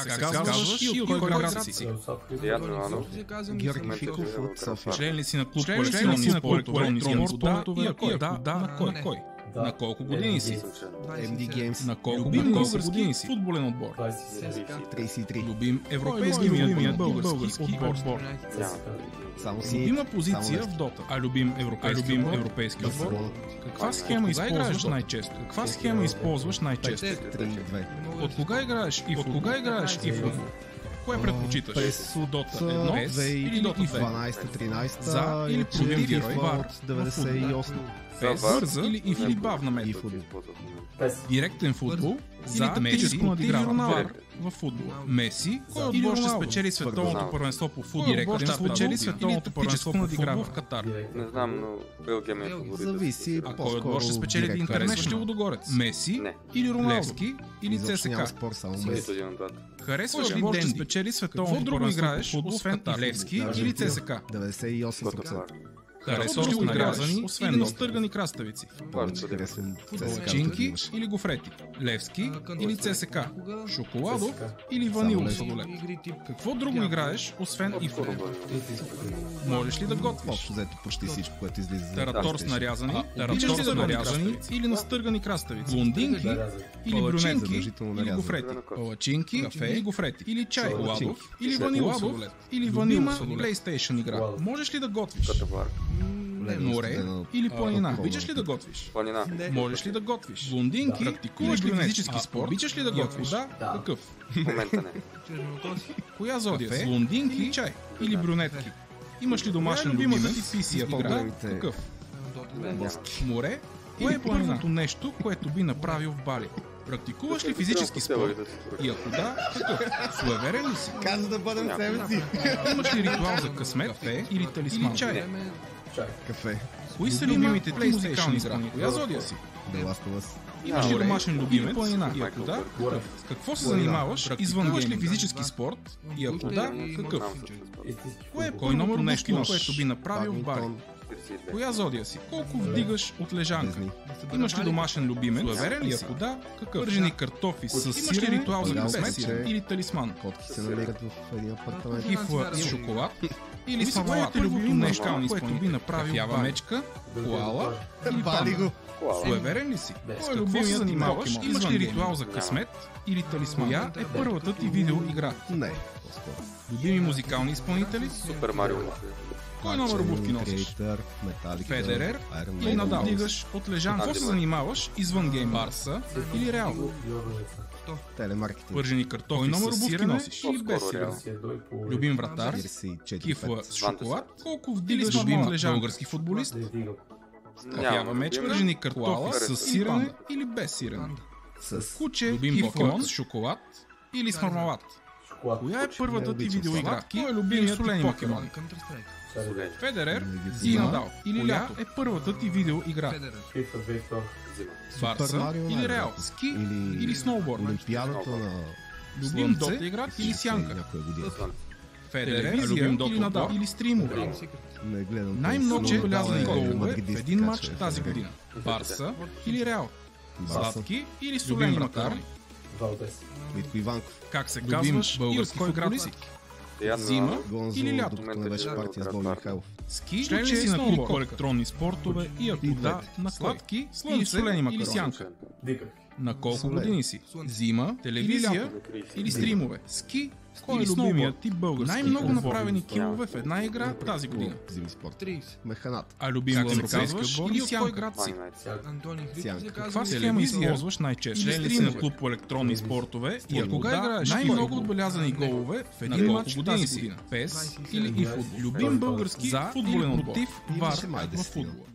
се казваш и от кой град си? Георги Фиков от София. Член ли си на клуб по електронни спортове? И ако да, на кой? На колко години си? MD Games. На колко години си? Футболен отбор. 33. Любим европейски български отбор. Само си. Любима позиция в Дота. А любим европейски отбор? Каква схема използваш най-често? 3-2. От кога играеш и в футбол? Кое предпочиташ? През Дота 1, PES или Дота 2? 12-13 За или против герой? от 98. PES, бърза или бавна метод? Директен футбол, за тактическо надиграване, вар в футбол. Меси, кой отбор ще спечели световното първенство по футбол? Директен спечели световното първенство по футбол в Катар. Не знам, но Белгия ми е фаворит. Зависи. А кой отбор ще спечели The International Лудогорец? Меси или Роналевски или ЦСКА? Нито един от двата. Харесваш ли Денди? Ще спечели световното първенство по футбол, освен Левски или ЦСКА? 98%. Харесваш ли отрязани, освен настъргани краставици? Харесвам Палачинки или гофрети? Левски или ЦСКА? Шоколадов или ванилов сладолед? Какво друго играеш, освен и футбол? Можеш ли да готвиш? Общо взето почти всичко, което излиза за Таратор с нарязани или настъргани краставици? Блондинки или брюнетки или гофрети? Палачинки или гофрети? Или чай? Шоколадов или ванилов сладолед? Или ванилов PlayStation игра? Можеш ли да готвиш? Море или планина? Обичаш ли да готвиш? Планина. Можеш ли да готвиш? Блондинки? Практикуваш ли физически спорт? Обичаш ли да готвиш? Да. Какъв? В момента не. Коя зодия си? Блондинки или чай? Или брюнетки? Имаш ли домашен любимец? PC игра? Какъв? Море? Кое е първото нещо, което би направил в Бали? Практикуваш ли физически спорт? И ако да, какъв? Суеверен ли си? Каза да бъдем себе си. Имаш ли ритуал за късмет, кафе или талисман? Или чай? Кафе. Кои са любимите ти музикални игри? Коя зодия си? The Last of Us. Имаш ли домашен любимец? Планина? И ако да, какъв? С какво се занимаваш? Извън ли физически спорт? И ако да, какъв? Кой номер нещо, което би направил в Бали? Коя зодия си? Колко вдигаш от лежанка? Имаш ли домашен любимец? Суеверен ли си? Ако да, какъв? Пържени картофи с сир, имаш ли ритуал за късмет или талисман? Котки се намират в един апартамент. Кифла с шоколад? Или с мармелад? Първото нещо, което би направил в мечка, коала или панда? Суеверен ли си? Кой е любимият се занимаваш? Имаш ли ритуал за късмет или талисман? Коя е първата ти видеоигра? Не, по-скоро. Любими музикални изпълнители? Супер Марио. Кой номер обувки носиш? Федерер или Надал? Вдигаш от лежанка? Какво се занимаваш извън гейм? Барса или Реал? Телемаркетинг. Пържени картофи. Кой номер обувки носиш? Или без сирене? Любим вратар? Кифла с шоколад? Колко вдигаш любим български футболист? Кафява меч? Пържени картофи с сирене или без сирене? Куче? Любим покемон с шоколад или с мармелад? Коя е първата ти видеоигра? Кой е любимият солени покемон? Федерер и Надал. Или лято е първата ти видеоигра? Барса или Реал? Ски или сноуборд? Олимпиадата на Любим Дота игра или Сянка? Федерер или Надал? Или стримове? Не гледам. Най-много белязани голове в един матч тази година? Барса или Реал? Сладки или солени макарони? Митко Иванков. Как се казваш и от кой град си? Зима или лято? Докато не беше партия с Боби Михайлов. Ски, член ли си на клуб по електронни спортове и ако да, на сладки или солени макарони? Сянка? На колко години си? Зима, телевизия или стримове? Ски, кой е любимият ти български? Най-много направени килове в една игра тази година? Зими спорт. Механат. А любим европейски отбор или от кой град си? Сянка. Каква схема използваш най-често? Член ли си на клуб по електронни спортове и ако да, играеш най-много отбелязани голове в един матч тази година? PES или eFootball? Любим български футболен отбор? Вар в футбола?